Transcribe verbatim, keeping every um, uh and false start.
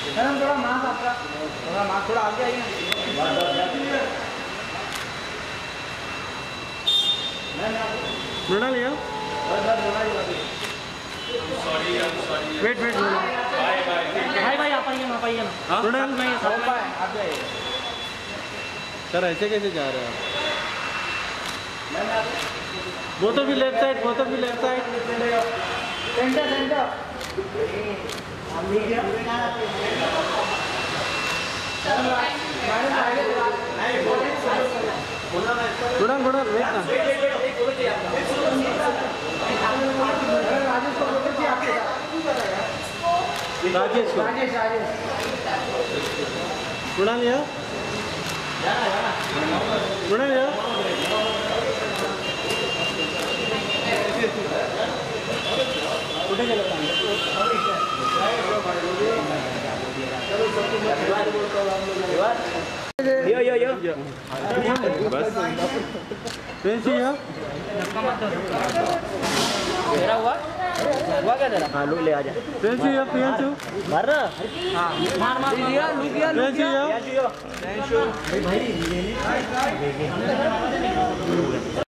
थोड़ा मास्क आपका, थोड़ा मास्क थोड़ा आगे आइए। लुड़ा लिया। वेट वेट भाई भाई आप आइए ना, आप आइए ना। लुड़ा नहीं सब आप जाइए। सर ऐसे कैसे जा रहे हैं आप? Both of you left side, both of you left side. Center center. लुड़ा लुड़ा वेट ना। राजेश को राजेश राजेश लुड़ा लिया। लुड़ा लिया। यो यो यो बस पेंसी है तेरा हुआ हुआ क्या तेरा? हाँ लुक ले आजा। पेंसी है पेंसी मार रहा। हाँ मार मार लिया लुक लिया पेंसी है। भाई भाई